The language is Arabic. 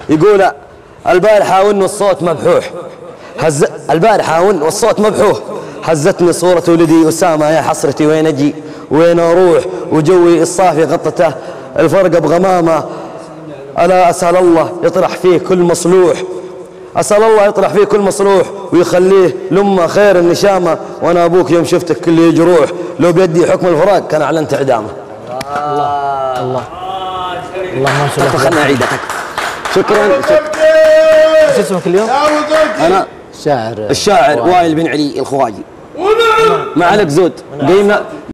يقول البارحة والصوت مبحوح البارحة والصوت مبحوح هزتني صورة ولدي أسامة يا حسرتي وين أجي وين أروح وجوي الصافي غطته الفرقة بغمامة. ألا أسأل الله يطرح فيه كل مصلوح أسأل الله يطرح فيه كل مصلوح ويخليه لما خير النشامة. وأنا أبوك يوم شفتك كل جروح لو بيدي حكم الفراق كان أعلنت إعدامه. الله الله الله ما شاء الله. خلنا نعيدك. شكرا. ايش اسمك اليوم؟ أنا الشاعر وائل بن علي الخواجي. معلك زود قيمة